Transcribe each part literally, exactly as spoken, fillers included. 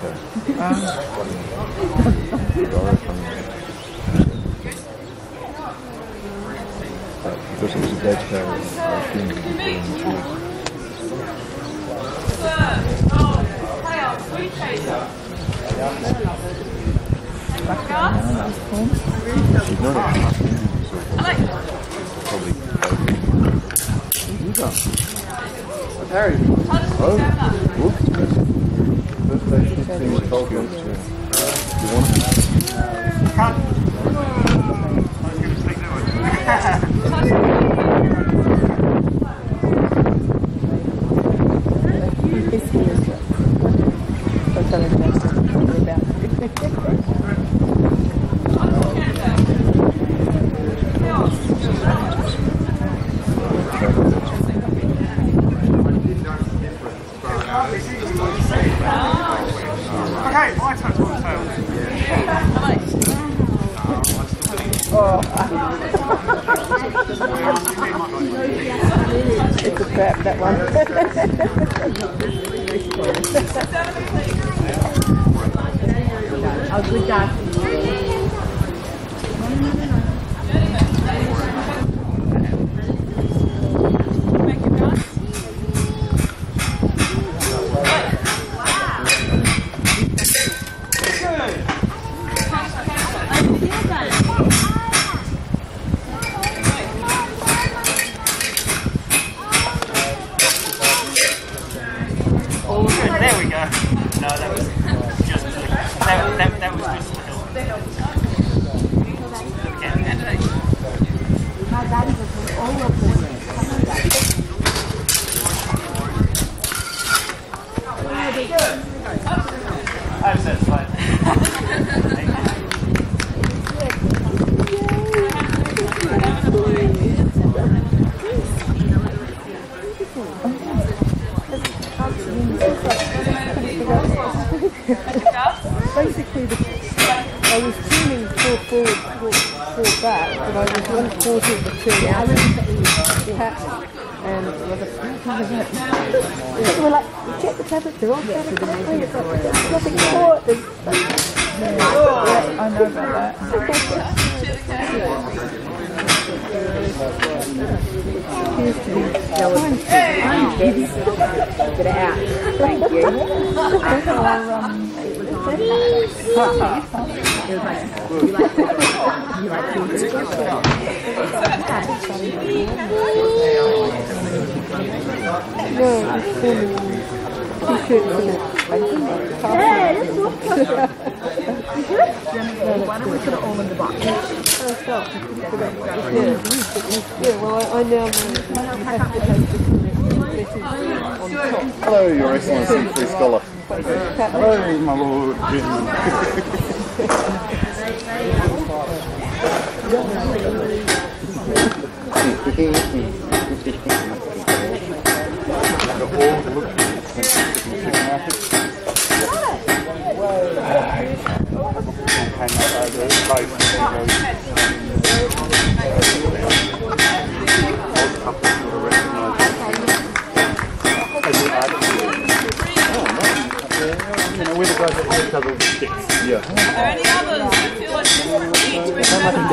Because it was a dead cow, I assumed it would be in the tree. She's not actually so probably you got Harry. Oh, look. First day fifteen was twelve months too. You want it? Cut. It's a trap, that one. Oh, good job. There we go. No, that was just that, that, that was just the hill. My daddy was all of them. I'm satisfied. Basically, the, I was tuning four forward, four, four back, but I was one quarter of the tune out. Yeah. And the other we're like, check the tablets, they're all covered correctly. It's like, there's nothing more. There's yeah, I know about that. Appears to be going get it out. Thank you. No, it's filming t-shirts and it. Yeah, it's why don't we put it all in the box? Oh, stop. Yeah, well, I, I now know you have to take the message on top. Hello, Your Excellency, Free Scholar. Hello, my Lord. We're the guys that each other with sticks. Yeah. Are there any others that feel like you need to be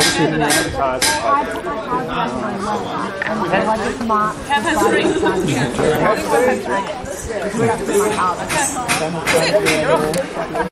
Cam has three.